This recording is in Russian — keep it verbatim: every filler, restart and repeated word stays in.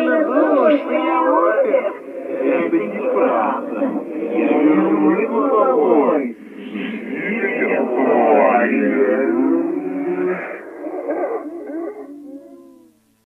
действительно думал, что я умер? Это неправда. Я